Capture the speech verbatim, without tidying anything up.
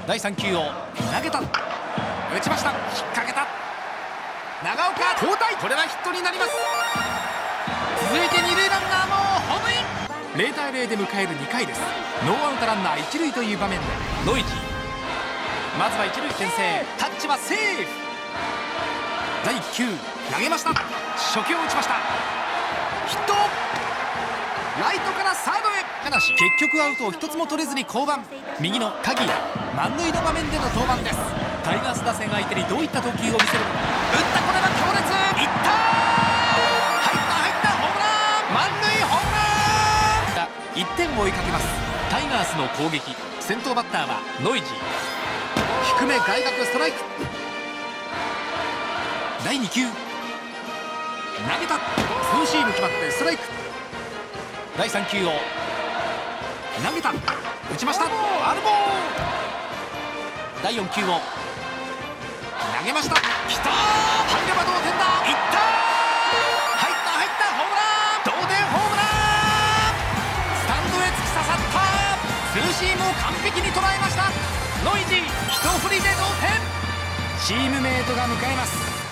だいさん球を投げた、打ちました、引っ掛けた、長岡交代、これはヒットになります。続いて二塁ランナーもホームイン。ゼロたいゼロで迎えるにかいです。ノーアウトランナー一塁という場面でノイジー、まずは一塁牽制、タッチはセーフ。だいいっ球投げました、初球を打ちました、ヒット、ライトからサードへ。ただし結局アウトを一つも取れずに降板。右の鍵谷、満塁の場面での登板です。タイガース打線相手にどういった投球を見せるのか。打った、これは強烈、いった、入った入った、ホームラン、満塁ホームラン。いってんを追いかけますタイガースの攻撃。先頭バッターはノイジー、低め外角ストライク。だいに球投げた、ツーシーム決まってストライク。だいさん球を投げた、打ちました、ファウルボール。だいよん球を投げました、きたー、入れば同点だ、いった、入った入った、ホームラン、同点ホームラン、スタンドへ突き刺さった、ツーシームを完璧に捉えました。ノイジー一振りで同点。チームメートが迎えます。